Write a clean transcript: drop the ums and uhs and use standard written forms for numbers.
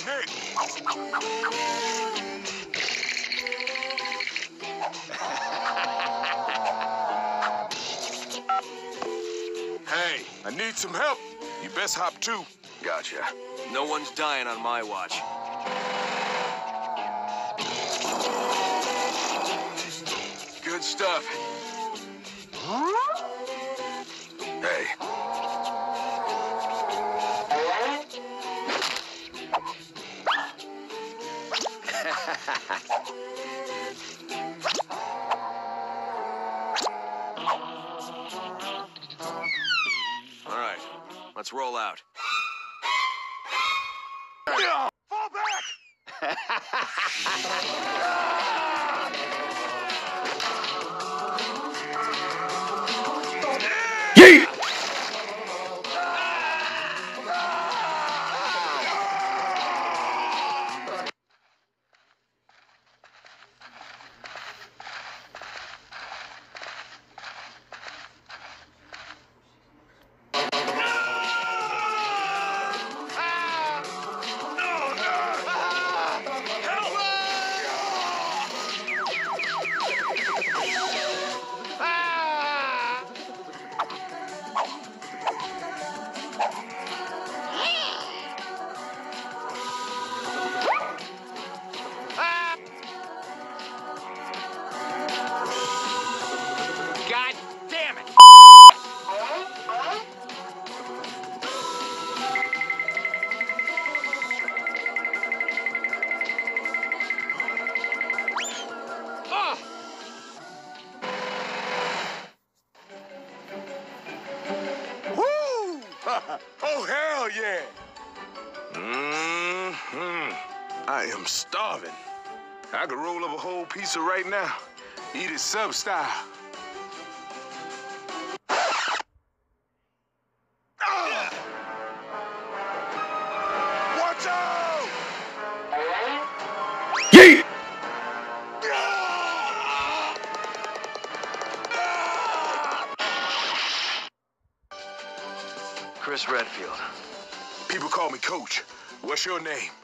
Nick. Hey, I need some help. You best hop too. Gotcha. No one's dying on my watch. Good stuff. Hey. All right, let's roll out. Fall back! Yeet! God damn it! Woo! Oh, hell yeah! I am starving. I could roll up a whole pizza right now. Eat it sub style. Watch out! Yeet! Chris Redfield. People call me Coach. What's your name?